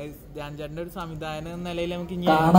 ധ്യാൻചേട്ടന്റെ ഒരു സംവിധാനം എന്ന നിലയിൽ നമുക്ക്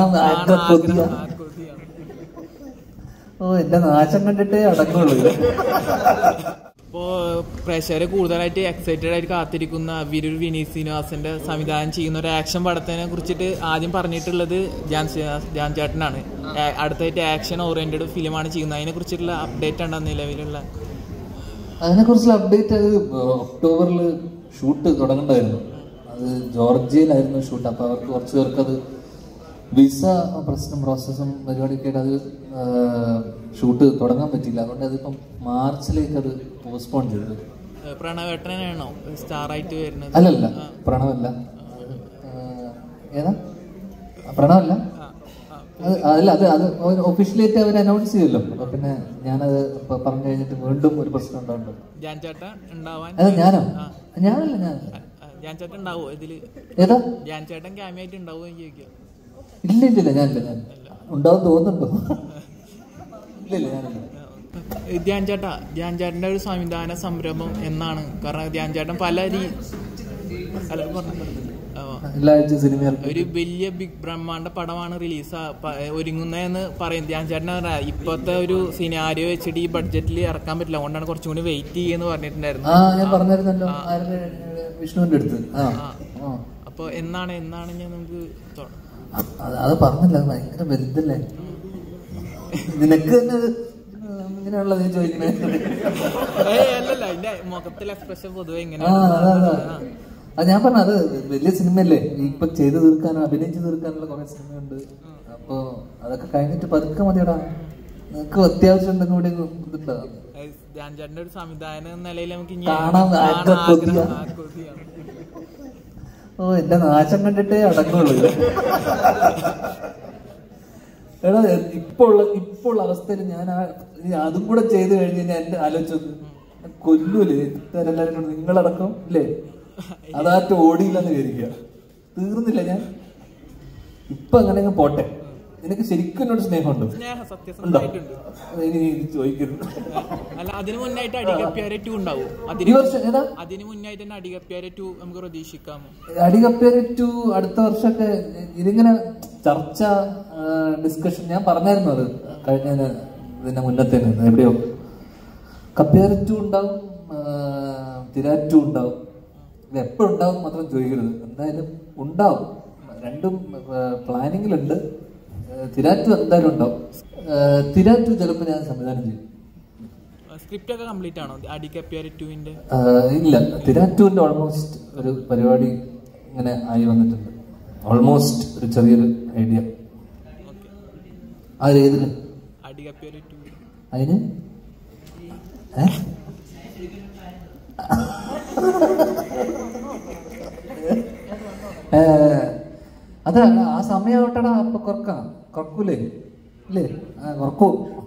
എന്റെ നാശം കണ്ടിട്ടേ അടങ്ങുള്ളൂ. ഇപ്പോ പ്രേക്ഷകരെ കൂടുതലായിട്ട് എക്സൈറ്റഡ് ആയിട്ട് കാത്തിരിക്കുന്ന വിരൂർ വിനീത് ശ്രീനിവാസന്റെ സംവിധാനം ചെയ്യുന്ന ഒരു ആക്ഷൻ പടത്തിനെ കുറിച്ചിട്ട് ആദ്യം പറഞ്ഞിട്ടുള്ളത് ധ്യാൻ ചേട്ടനാണ്. അടുത്തായിട്ട് ആക്ഷൻ ഓറിയന്റഡ് ഫിലിമാണ് ചെയ്യുന്നത്. അതിനെ കുറിച്ചിട്ടുള്ള അപ്ഡേറ്റ് ഉണ്ടോ നിലവിലുള്ള? അതിനെക്കുറിച്ചുള്ള അപ്ഡേറ്റ് അത് ഒക്ടോബറിൽ ഷൂട്ട് തുടങ്ങണ്ടായിരുന്നു. അത് ജോർജിയയിലായിരുന്നു ഷൂട്ട്. അപ്പോൾ അവർക്ക് കുറച്ച് പേർക്ക് അത് വിസ പ്രശ്നം പ്രോസസ്സും പരിപാടിയൊക്കെ ആയിട്ട് അത് ഷൂട്ട് തുടങ്ങാൻ പറ്റിയില്ല. അതുകൊണ്ട് അതിപ്പം മാർച്ചിലേക്ക് അത് പോസ്റ്റ്പോൺ ചെയ്തു. പ്രണവേട്ടനാണോ സ്റ്റാർ ആയിട്ട് വരുന്നത്? അല്ലല്ല, പ്രണവല്ല. ഏതാ പ്രണവല്ല? അല്ല, അത് ഒഫീഷ്യലായിട്ട് അവർ അനൗൺസ് ചെയ്യല്ലോ. അപ്പൊ പിന്നെ ഞാനത് പറഞ്ഞു കഴിഞ്ഞിട്ട് വീണ്ടും ഒരു പ്രശ്നം ഉണ്ടാവുന്നുണ്ട്. അത് ഞാനോ? ഞാനല്ല. ഇല്ല, ഞാനില്ല. ഉണ്ടാവും തോന്നുന്നുണ്ടോ? ഇല്ല, ഞാനില്ല. ധ്യാൻ ചേട്ടന്റെ ഒരു സംവിധാന സംരംഭം എന്നാണ്? കാരണം ധ്യാൻ ചേട്ടൻ ഒരു വലിയ ബിഗ് ബ്രഹ്മാണ്ഡ പടമാണ് റിലീസ് ഒരുങ്ങുന്നതെന്ന് പറയും ധ്യാൻ ചേട്ടൻ. ഇപ്പോഴത്തെ ഒരു സിനാരിയോ വെച്ചിട്ട് ഈ ബഡ്ജറ്റിൽ ഇറക്കാൻ പറ്റില്ല, അതുകൊണ്ടാണ് കുറച്ചും കൂടി വെയിറ്റ് ചെയ്യുമെന്ന് പറഞ്ഞിട്ടുണ്ടായിരുന്നു. ഞാൻ പറഞ്ഞിരുന്നല്ലോ വിഷ്ണുവിന്റെ അടുത്ത്. അപ്പൊ എന്നാണ് ഞാൻ നമുക്ക് അത് പറഞ്ഞില്ല. ഭയങ്കര വലുതല്ലേ നിനക്ക് തന്നെ ഇങ്ങനെയുള്ള ചോദിക്കണേ? അല്ലല്ല, അതിന്റെ മുഖത്തിലെ എക്സ്പ്രഷൻ പൊതുവെ ഇങ്ങനെ. അത് ഞാൻ പറഞ്ഞ അത് വലിയ സിനിമയല്ലേ, ഇപ്പൊ ചെയ്ത് തീർക്കാനോ അഭിനയിച്ച് തീർക്കാനുള്ള കുറെ സിനിമയുണ്ട്. അപ്പൊ അതൊക്കെ കഴിഞ്ഞിട്ട് പതുക്കെ മതിയടാ. നിനക്ക് അത്യാവശ്യം ഉണ്ടെങ്കിൽ കൂടി ഇതുണ്ടാവും. ധ്യാൻ ചേട്ടന്റെ ഒരു സംവിധാനം എന്ന നിലയിൽ നമുക്ക് എന്റെ നാശം കണ്ടിട്ടേ അടങ്ങുള്ളൂ. എടാ ഇപ്പോൾ അവസ്ഥയിൽ ഞാൻ അതും കൂടെ ചെയ്ത് കഴിഞ്ഞ് ഞാൻ എന്റെ ആലോചിച്ചത് കൊല്ലൂലേ എല്ലാവരും നിങ്ങളടക്കം ഇല്ലേ? അതാറ്റ് ഓടിയില്ലെന്ന് വിചാരിക്കുക. തീർന്നില്ല ഞാൻ. ഇപ്പൊ അങ്ങനെ പോട്ടെ. നിനക്ക് ശരിക്കും എന്നോട് സ്നേഹമുണ്ടോ? ചോദിക്കരുത്. അതിന് മുന്നായിട്ട് അടികപ്പ്യാരെ 2 ഉണ്ടാവും. അതിന് മുന്നായിട്ട് തന്നെ അടികപ്പ്യാരെ 2 നമുക്ക് പ്രതീക്ഷിക്കാമോ? അടികപ്പ്യാരെ 2 അടുത്ത വർഷമൊക്കെ ഇതിങ്ങനെ ചർച്ച ഡിസ്കഷൻ ഞാൻ പറഞ്ഞായിരുന്നു. അത് കഴിഞ്ഞ ഇതിന്റെ മുന്നത്തേന് എവിടെയോ കപ്പ്യാരെ 2 ഉണ്ടാവും, തിര 2 ഉണ്ടാവും. ഇത് എപ്പോഴുണ്ടാവും മാത്രം ചോദിക്കരുത്. എന്തായാലും ഉണ്ടാവും. രണ്ടും പ്ലാനിങ്ങിലുണ്ട്. തിരാറ്റു എന്തായാലും ഉണ്ടാവും. തിരാറ്റു ചിലപ്പോൾ ഞാൻ സംവിധാനം ചെയ്യും. സ്ക്രിപ്റ്റ് ഒക്കെ കംപ്ലീറ്റ് ആണോ അടികപ്പ്യാരെ 2-ന്റെ? ഇല്ല, തിരാറ്റുവിന്റെ ഓൾമോസ്റ്റ് ഒരു പരിപാടി ഇങ്ങനെ ആയി വന്നിട്ടുണ്ട്. ഓൾമോസ്റ്റ് ഒരു ചെറിയൊരു ഐഡിയ. അതിലേതില് അടികപ്പ്യാരെ 2 അതിന് അതാണ് ആ സമയം ആവട്ടടാ. അപ്പൊ കുറക്കൂലേ? ഇല്ലേ? കുറക്കൂ.